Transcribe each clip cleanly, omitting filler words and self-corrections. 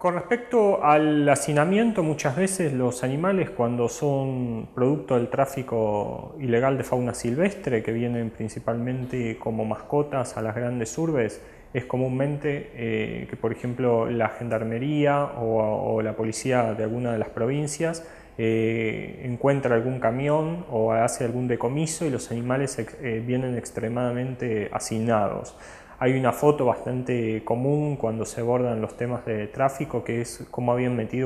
Con respecto al hacinamiento, muchas veces los animales, cuando son producto del tráfico ilegal de fauna silvestre, que vienen principalmente como mascotas a las grandes urbes, es comúnmente que, por ejemplo, la gendarmería o la policía de alguna de las provincias encuentra algún camión o hace algún decomiso y los animales vienen extremadamente hacinados. Hay una foto bastante común cuando se abordan los temas de tráfico, que es cómo habían metido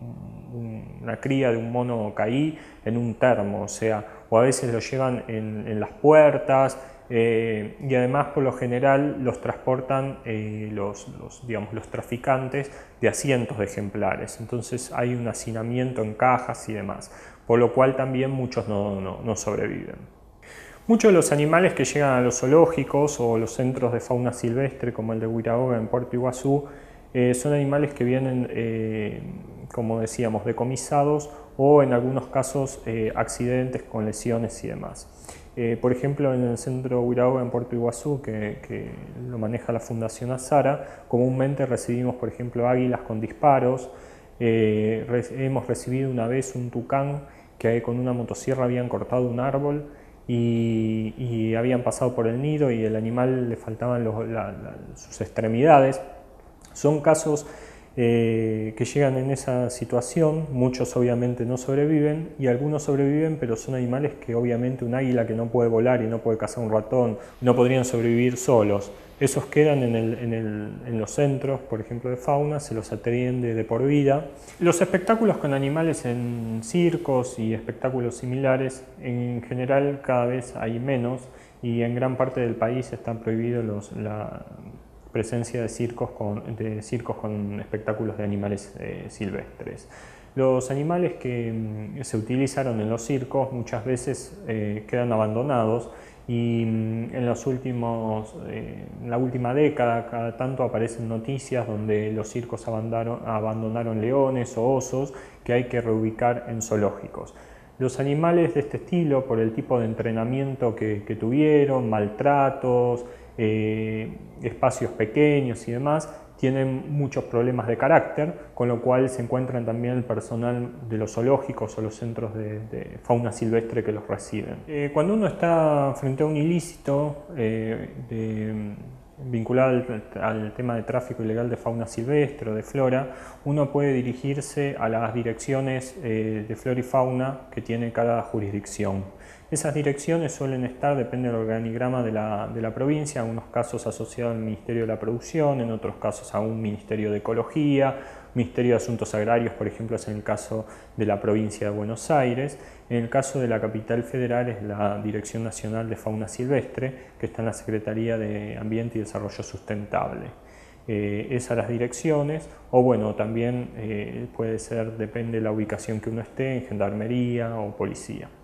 una cría de un mono caí en un termo, o a veces lo llevan en las puertas, y además por lo general los transportan digamos, los traficantes de a cientos de ejemplares. Entonces hay un hacinamiento en cajas y demás, por lo cual también muchos no sobreviven. Muchos de los animales que llegan a los zoológicos o los centros de fauna silvestre, como el de Huiraoga en Puerto Iguazú, son animales que vienen, como decíamos, decomisados o en algunos casos accidentes con lesiones y demás. Por ejemplo, en el centro Huiraoga en Puerto Iguazú, que lo maneja la Fundación Azara, comúnmente recibimos, por ejemplo, águilas con disparos. Hemos recibido una vez un tucán que con una motosierra habían cortado un árbol y habían pasado por el nido y el animal le faltaban sus extremidades. Son casos que llegan en esa situación, muchos obviamente no sobreviven y algunos sobreviven, pero son animales que obviamente un águila que no puede volar y no puede cazar un ratón, no podrían sobrevivir solos. Esos quedan en los centros, por ejemplo, de fauna, se los atiende de por vida. Los espectáculos con animales en circos y espectáculos similares, en general cada vez hay menos y en gran parte del país están prohibidos la presencia de circos con espectáculos de animales silvestres. Los animales que se utilizaron en los circos muchas veces quedan abandonados y en la última década cada tanto aparecen noticias donde los circos abandonaron leones o osos que hay que reubicar en zoológicos. Los animales de este estilo, por el tipo de entrenamiento que tuvieron, maltratos, espacios pequeños y demás, tienen muchos problemas de carácter, con lo cual se encuentran también el personal de los zoológicos o los centros de fauna silvestre que los reciben. Cuando uno está frente a un ilícito vinculado al tema de tráfico ilegal de fauna silvestre o de flora, uno puede dirigirse a las direcciones de flora y fauna que tiene cada jurisdicción. Esas direcciones suelen estar, depende del organigrama de la provincia, en unos casos asociados al Ministerio de la Producción, en otros casos a un Ministerio de Ecología, Ministerio de Asuntos Agrarios, por ejemplo, es en el caso de la provincia de Buenos Aires. En el caso de la capital federal es la Dirección Nacional de Fauna Silvestre, que está en la Secretaría de Ambiente y Desarrollo Sustentable. Esas las direcciones, o bueno, también puede ser, depende de la ubicación que uno esté, en gendarmería o policía.